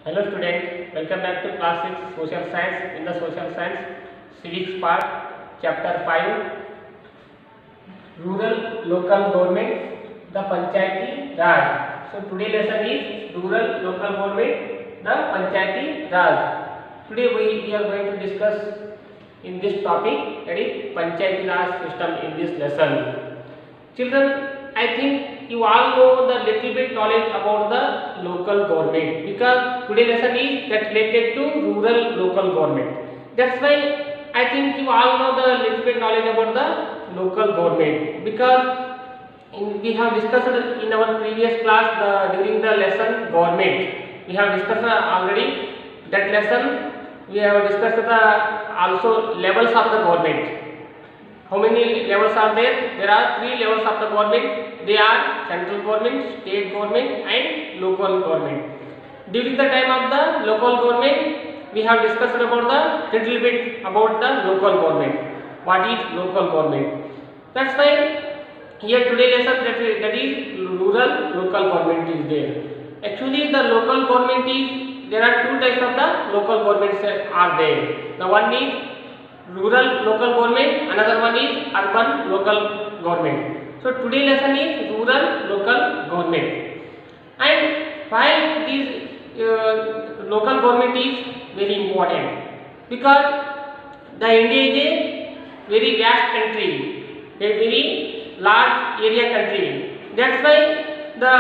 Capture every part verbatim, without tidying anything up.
Hello student, welcome back to class six social science. In the social science civics part, chapter five, rural local government, the Panchayati Raj. So today lesson is rural local government, the Panchayati Raj. Today we, we are going to discuss in this topic, that is Panchayati Raj system in this lesson. Children, I think you all know the little bit knowledge about the local government, because today lesson is that related to rural local government. That's why I think you all know the little bit knowledge about the local government, because in, we have discussed in our previous class the during the lesson government. We have discussed already that lesson. We have discussed the also levels of the government. How many levels are there? There are three levels of the government. They are central government, state government and local government. During the time of the local government, we have discussed about the little bit about the local government. What is local government? That's why here today lesson that is, that is rural local government is there. Actually the local government is, there are two types of the local governments are there. The one is rural local government, another one is urban local government. So today lesson is rural local government. And why this uh, local government is very important? Because the India is a very vast country, a very large area country. That's why the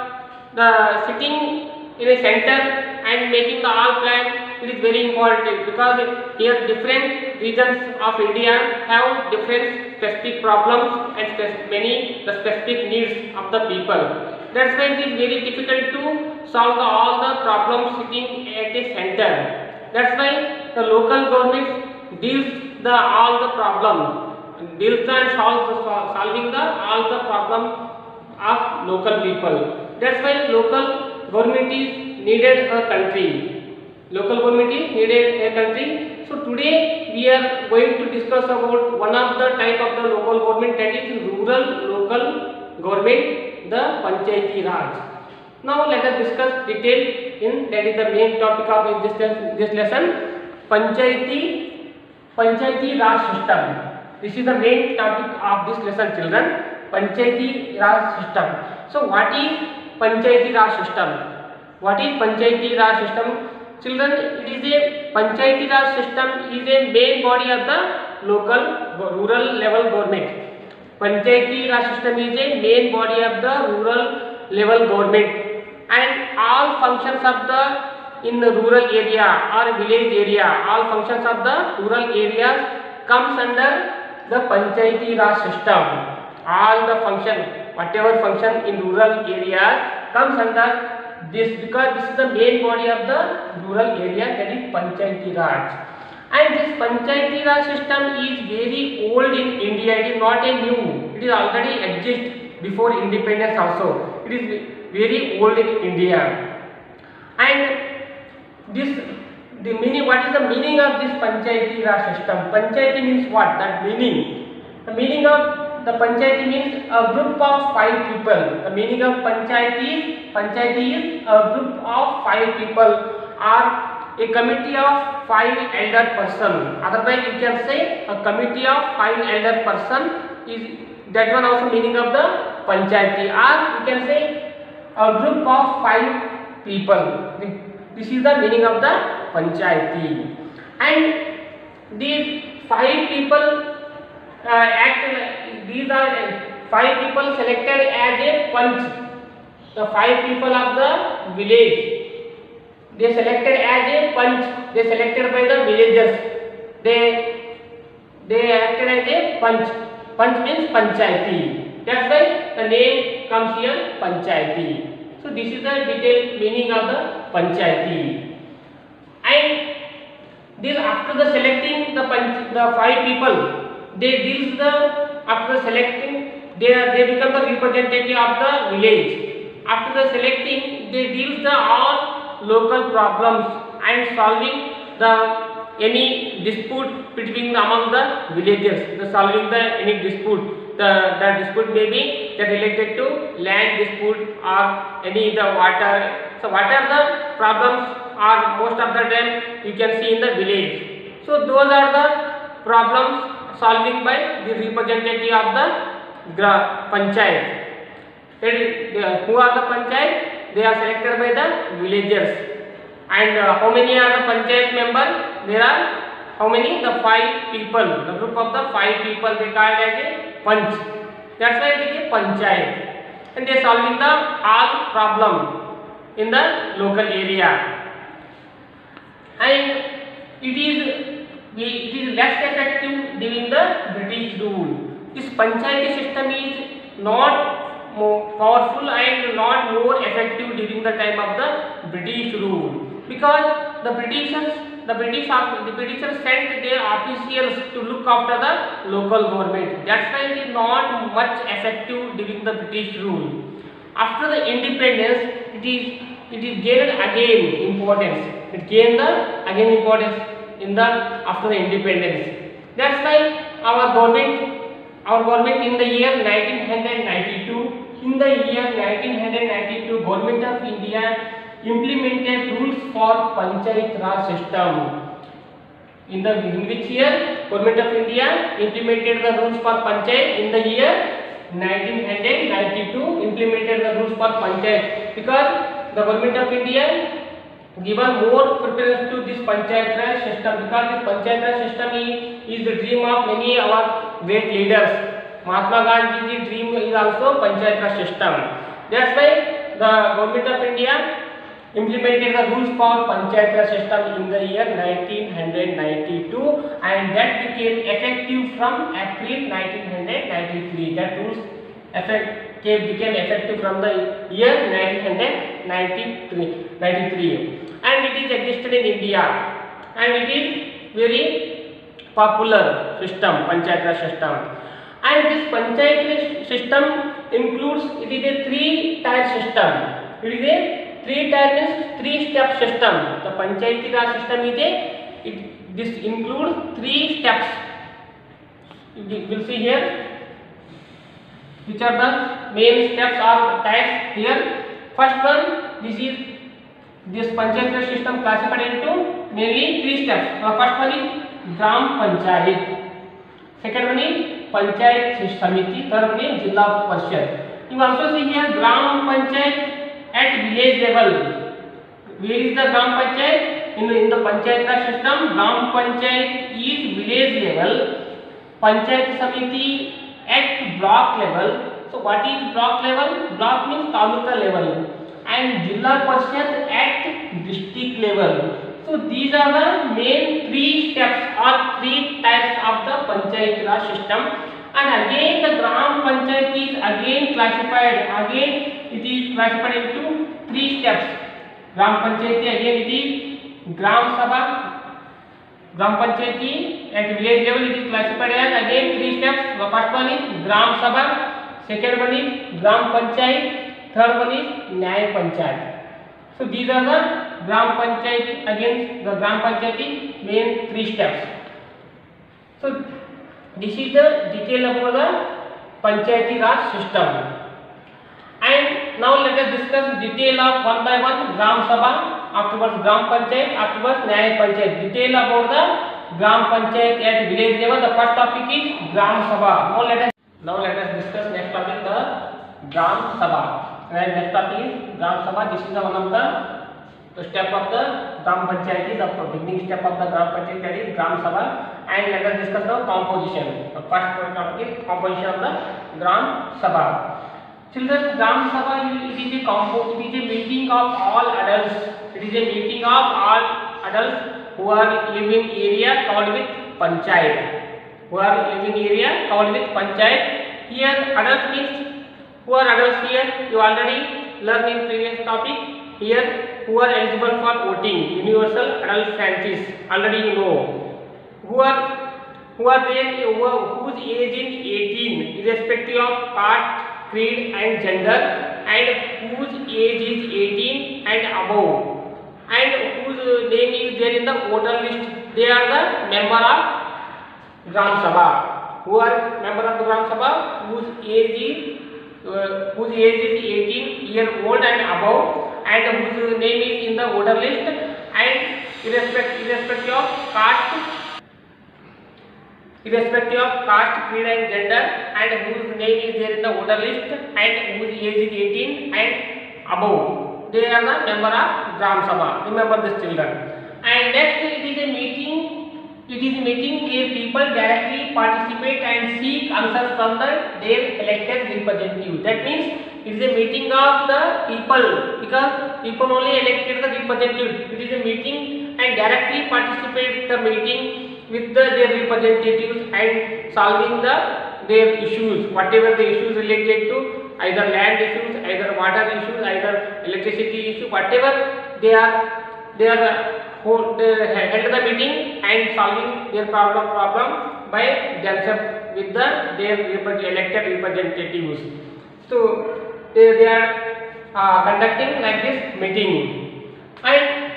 the sitting in a center and making the all plan, it is very important, because here different regions of India have different specific problems and spec many the specific needs of the people. That's why it is very difficult to solve the, all the problems sitting at a center. That's why the local government deals the all the problem, deals and solves solving the all the problem of local people. That's why local government is needed a country. Local government is needed a country. So today we are going to discuss about one of the type of the local government, that is rural local government, the Panchayati Raj. Now let us discuss detail in, that is the main topic of this this lesson, Panchayati Panchayati Raj system. This is the main topic of this lesson, children. Panchayati Raj system. So what is Panchayati Raj system? What is Panchayati Raj system? Children, it is a Panchayati Raj system is a main body of the local rural level government. Panchayati Raj system is a main body of the rural level government, and all functions of the in the rural area or village area, all functions of the rural areas comes under the Panchayati Raj system. All the function, whatever function in rural areas comes under this, because this is the main body of the rural area, that is Panchayati Raj. And this Panchayati Raj system is very old in India. It is not a new. It is already exist before independence also. It is very old in India. And this the meaning. What is the meaning of this Panchayati Raj system? Panchayati means what? That meaning. The meaning of the Panchayati means a group of five people. The meaning of Panchayati is, Panchayati is a group of five people or a committee of five elder person. Otherwise you can say a committee of five elder person is that one also meaning of the Panchayati. Or you can say a group of five people. This is the meaning of the Panchayati. And these five people Uh, act, these are five people selected as a panch. The five people of the village, they selected as a panch. They selected by the villagers. They they acted as a panch. Panch means Panchayati. That's why the name comes here, Panchayati. So this is the detailed meaning of the Panchayati. And this, after the selecting the panch, the five people, they deals the, after selecting, they are, they become the representative of the village. After the selecting, they deals the all local problems and solving the any dispute between the, among the villagers. The solving the any dispute. The the dispute may be that related to land dispute or any the water. So what are the problems are most of the time you can see in the village. So those are the problems solving by the representative of the panchayat. Who are the panchayat? They are selected by the villagers. And uh, how many are the panchayat members? There are how many? The five people. The group of the five people they called as a panch. That's why it is a panchayat. And they are solving the all problem in the local area. And it is it is less effective during the British rule. This panchayati system is not more powerful and not more effective during the time of the British rule, because the Britishers the British the Britishers sent their officials to look after the local government. That's why it is not much effective during the British rule. After the independence, it is it is gained again importance. It gained the again importance in the after the independence. That's why our government our government in the year nineteen ninety-two, in the year nineteen ninety-two, Government of India implemented rules for Panchayat Raj system. In the in which year Government of India implemented the rules for Panchayat? In the year nineteen ninety-two, implemented the rules for Panchayat, because the Government of India given more preference to this Panchayat Raj system, because this Panchayat Raj system is, is the dream of many our great leaders. Mahatma Gandhi's dream is also Panchayat Raj system. That's why the Government of India implemented the rules for Panchayat Raj system in the year nineteen ninety-two, and that became effective from April nineteen ninety-three. That rules effect became effective from the year nineteen ninety-three, and it is existed in India, and it is very popular system, Panchayat Raj system. And this Panchayat Raj system includes, it is a three tier system. It is a three tier means three step system. The Panchayat Raj system is a it, this includes three steps. You will see here which are the main steps or types here. First one, this is this Panchayat Raj system classified into mainly three steps. The first one is Gram Panchayat, second one is Panchayat Samiti, third one is Jilla Parishad. You also see here Gram Panchayat at village level. Where is the Gram Panchayat? In the, in the Panchayat Raj system, Gram Panchayat is village level, Panchayat Samiti at block level. So what is block level? Block means taluka level, and Jilla Parishad at district level. So these are the main three steps or three types of the Panchayat Raj system. And again the Gram Panchayat is again classified, again it is classified into three steps. Gram Panchayat again it is Gram Sabha, Gram Panchayat at village level it is classified as again three steps. The first one is Gram Sabha, second one is Gram Panchayat, third one is Nyay Panchayat. So these are the Gram Panchayat, again the Gram Panchayat main three steps. So this is the detail about the Panchayati Raj system. And now let us discuss detail of one by one Gram Sabha, afterwards Gram Panchayat, afterwards Nyay Panchayat. Detail about the Gram Panchayat at village level. The first topic is Gram Sabha. Now let us now let us discuss next topic, the Gram Sabha. And next topic is Gram Sabha. This is the one of the the step of the Gram Panchayat, the beginning step of the Gram Panchayat, that is Gram Sabha. And let us discuss the composition. The first topic is composition of the Gram Sabha. Children, Gram Sabha, it is a compo, it is a meeting of all adults. It is a meeting of all adults who are living area covered with Panchayat. Who are living area covered with Panchayat. Here adults means who are adults here. You already learned in previous topic. Here who are eligible for voting, universal adult franchise, already you know. Who are who are there who are, whose age is eighteen irrespective of caste, creed and gender, and whose age is eighteen and above, and whose name is there in the voter list. They are the member of Gram Sabha. Who are member of the Gram Sabha? Whose age is uh, whose age is eighteen year old and above, and whose name is in the voter list, and irrespective irrespective of caste irrespective of caste, creed and gender, and whose name is there in the voter list and whose age is eighteen and above, they are the member of Gram Sabha. Remember this, children. And next, it is a meeting. It is a meeting where people directly participate and seek answers from the their elected representative. That means it is a meeting of the people, because people only elected the representative. It is a meeting and directly participate the meeting with the, their representatives and solving the their issues, whatever the issues related to either land issues, either water issues, either electricity issue, whatever they are they are hold, uh, held the meeting and solving their problem problem by themselves with the their elected representatives. So they, they are uh, conducting like this meeting. And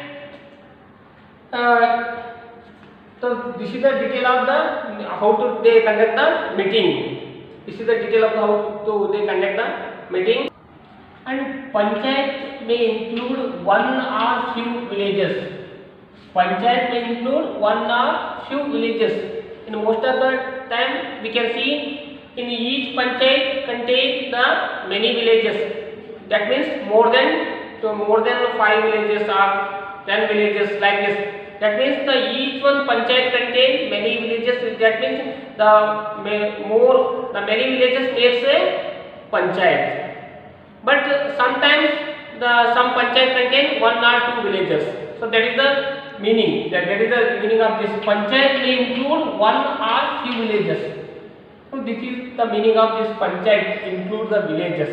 uh, so this is the detail of the how to they conduct the meeting. This is the detail of the how to they conduct the meeting. And panchayat may include one or few villages. Panchayat may include one or few villages. In most of the time, we can see in each panchayat contains the many villages. That means more than so more than five villages or ten villages like this. That means the each one panchayat contains many villages. That means the more the many villages makes a panchayat. But sometimes the some panchayat contain one or two villages. So that is the meaning. That, that is the meaning of this. Panchayat may include one or few villages. So this is the meaning of this panchayat, include the villages.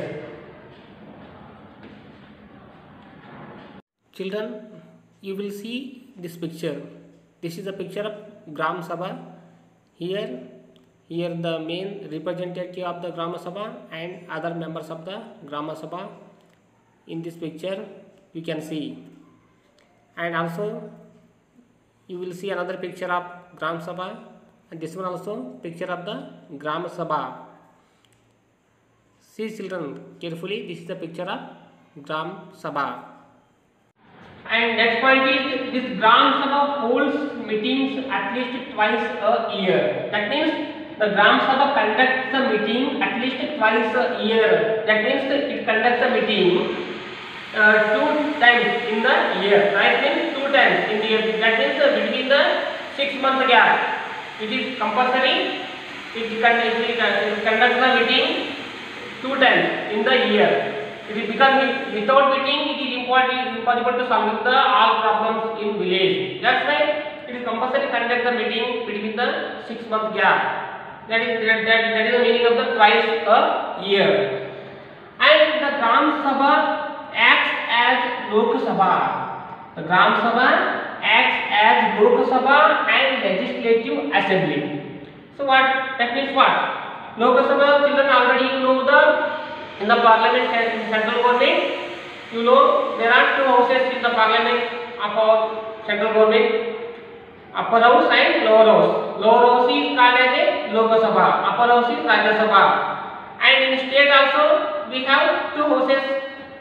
Children, you will see this picture. This is a picture of Gram Sabha. Here, here the main representative of the Gram Sabha and other members of the Gram Sabha. In this picture, you can see, and also you will see another picture of Gram Sabha, and this one also picture of the Gram Sabha. See, children, carefully. This is the picture of Gram Sabha. And next point is this Gram Sabha holds meetings at least twice a year. That means the Gram Sabha conducts a meeting at least twice a year. That means it conducts a meeting uh, two times in the year. Right? Means two times in the year. That means uh, between the six month gap. It is compulsory. It, it, it conducts the meeting two times in the year. It is because without meeting it is important, impossible to solve the all problems in village. That's why it is compulsory conduct the meeting between the six month gap. That is that, that, that is the meaning of the twice a year. And the Gram Sabha acts as Lok Sabha. The Gram Sabha acts as Lok Sabha and Legislative Assembly. So what that means? What Lok Sabha, children, already you know the. In the parliament and central government, you know there are two houses in the parliament of our central government, upper house and lower house. Lower house is called as a Lok Sabha, upper house is Rajya Sabha. And in state also we have two houses,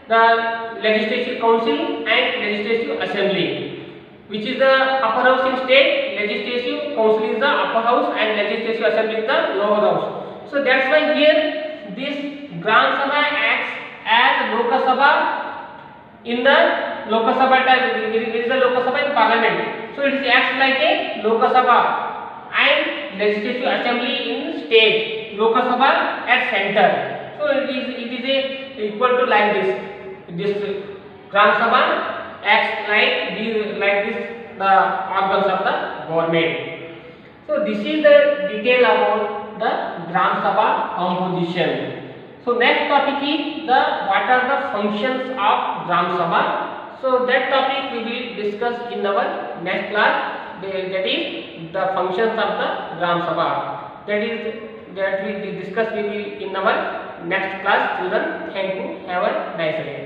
the Legislative Council and Legislative Assembly. Which is the upper house in state, Legislative Council is the upper house and Legislative Assembly is the lower house. So that's why here this Gram Sabha acts as Lok Sabha in the Lok Sabha time. There is a Lok Sabha in parliament. So it acts like a Lok Sabha and Legislative Assembly in state. Lok Sabha at center. So it is it is a equal to like this. This Gram Sabha acts like these like this the organs of the government. So this is the detail about the Gram Sabha composition. So next topic is the what are the functions of Gram Sabha. So that topic we will discuss in our next class. That is the functions of the Gram Sabha. That is that we discuss we will in our next class. Children, thank you. Have a nice day.